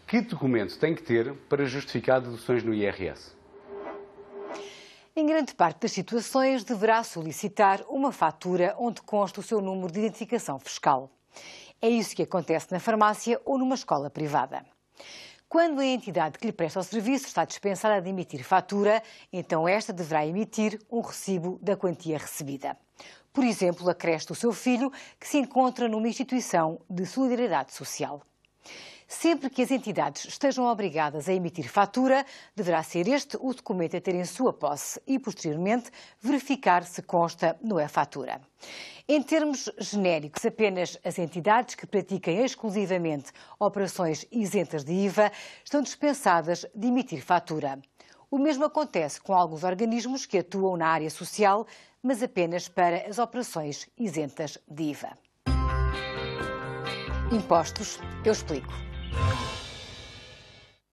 Que documento tem que ter para justificar deduções no IRS? Em grande parte das situações, deverá solicitar uma fatura onde conste o seu número de identificação fiscal. É isso que acontece na farmácia ou numa escola privada. Quando a entidade que lhe presta o serviço está dispensada de emitir fatura, então esta deverá emitir um recibo da quantia recebida. Por exemplo, a creche do seu filho, que se encontra numa instituição de solidariedade social. Sempre que as entidades estejam obrigadas a emitir fatura, deverá ser este o documento a ter em sua posse e, posteriormente, verificar se consta no e-fatura. Em termos genéricos, apenas as entidades que pratiquem exclusivamente operações isentas de IVA estão dispensadas de emitir fatura. O mesmo acontece com alguns organismos que atuam na área social, mas apenas para as operações isentas de IVA. Impostos, eu explico.